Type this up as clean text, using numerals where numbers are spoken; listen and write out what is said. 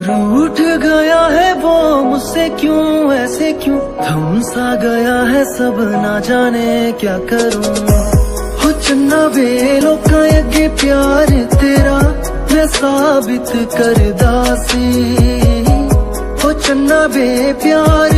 रूठ गया है वो मुझसे, क्यों ऐसे क्यों थम सा गया है सब, ना जाने क्या करूं। हो चन्ना वे लोकां अगे प्यार तेरा मैं साबित कर दासी, हो चन्ना वे प्यार